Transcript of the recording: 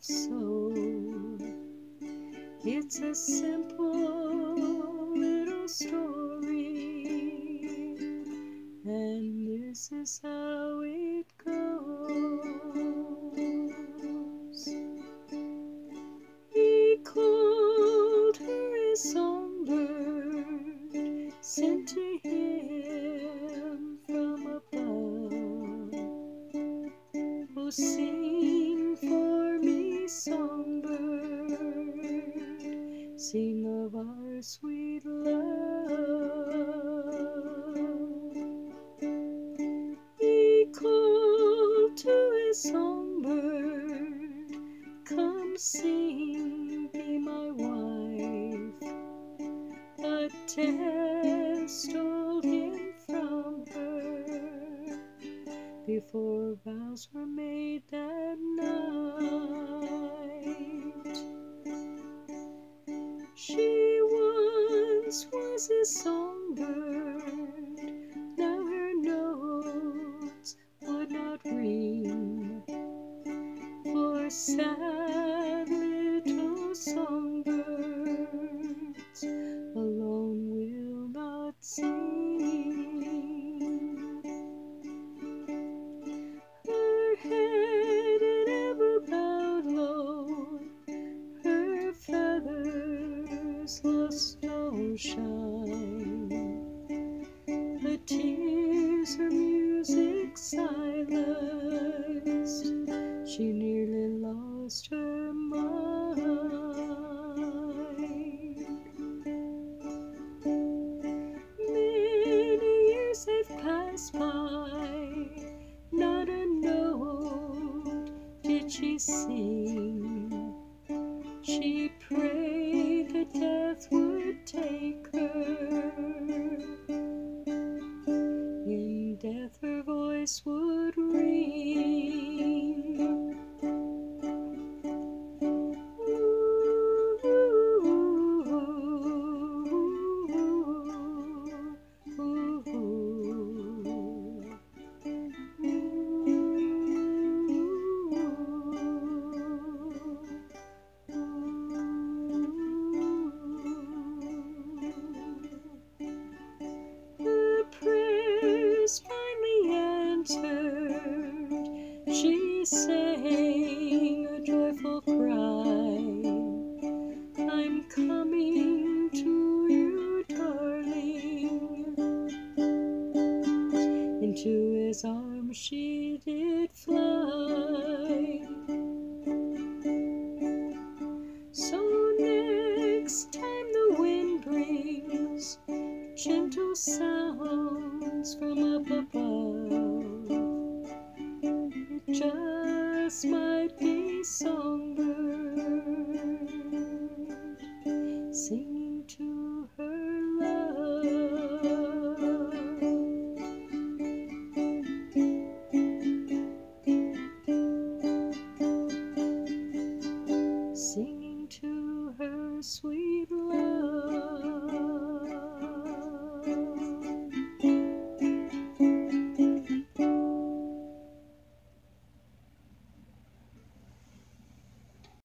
soul. It's a simple little story, and this is how it goes. He called her his songbird, sent to him from above. Oh, sing for me, songbird, sing of our sweet love. He called to his songbird, come sing, be my wife. But death stole him from her before vows were made that night. She once was his songbird, now her notes would not ring, for sad little songbirds alone will not sing. Her head it ever bowed low, her feathers lost all shine. The tears her music silenced, she nearly lost her mind. Many years have passed by, not a note did she sing. She prayed that death would take her. In death her voice would ring. Finally answered, she sang a joyful cry, I'm coming to you, darling. Into his arms she did fly. So next time the wind brings gentle sounds from up above, it just might be songbirds